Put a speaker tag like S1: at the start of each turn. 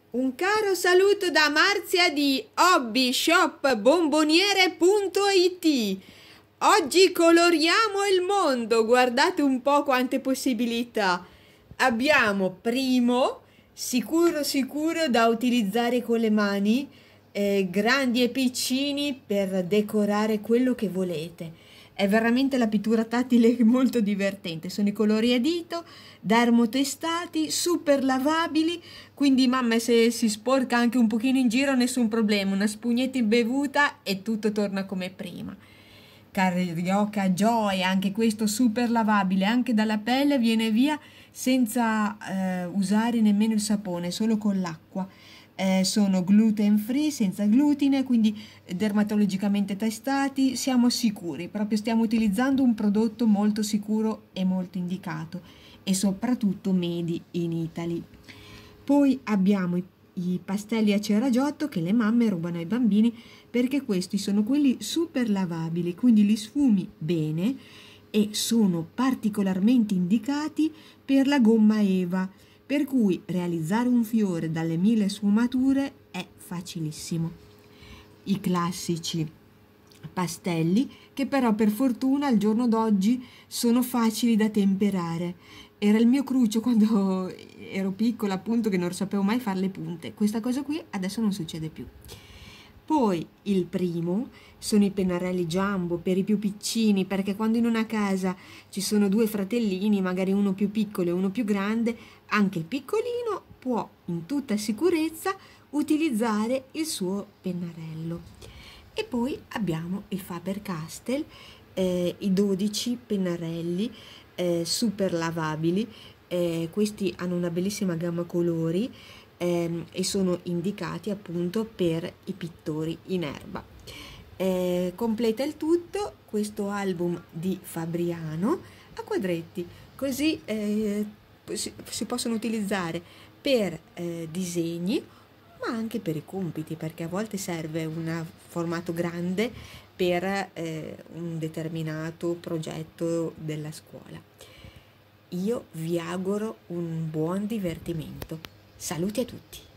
S1: Un caro saluto da Marzia di hobbyshopbomboniere.it. Oggi coloriamo il mondo, guardate un po' quante possibilità. Abbiamo primo, sicuro da utilizzare con le mani, grandi e piccini per decorare quello che volete. È veramente la pittura tattile molto divertente, sono i colori a dito, dermotestati, super lavabili, quindi mamma se si sporca anche un pochino in giro nessun problema, una spugnetta imbevuta e tutto torna come prima. Carioca Joy, anche questo super lavabile, anche dalla pelle viene via senza usare nemmeno il sapone, solo con l'acqua. Sono gluten free, senza glutine, quindi dermatologicamente testati, siamo sicuri, proprio stiamo utilizzando un prodotto molto sicuro e molto indicato e soprattutto made in Italy. Poi abbiamo i pastelli a ceragiotto che le mamme rubano ai bambini perché questi sono quelli super lavabili, quindi li sfumi bene e sono particolarmente indicati per la gomma Eva, per cui realizzare un fiore dalle 1000 sfumature è facilissimo. I classici pastelli che però per fortuna al giorno d'oggi sono facili da temperare. Era il mio cruccio quando ero piccola, appunto, che non sapevo mai fare le punte. Questa cosa qui adesso non succede più. Poi il primo sono i pennarelli Jumbo per i più piccini, perché quando in una casa ci sono due fratellini, magari uno più piccolo e uno più grande, anche il piccolino può in tutta sicurezza utilizzare il suo pennarello. E poi abbiamo il Faber-Castell, i 12 pennarelli super lavabili, questi hanno una bellissima gamma colori e sono indicati appunto per i pittori in erba. Completa il tutto questo album di Fabriano a quadretti, così si possono utilizzare per disegni ma anche per i compiti, perché a volte serve un formato grande per un determinato progetto della scuola. Io vi auguro un buon divertimento. Saluti a tutti!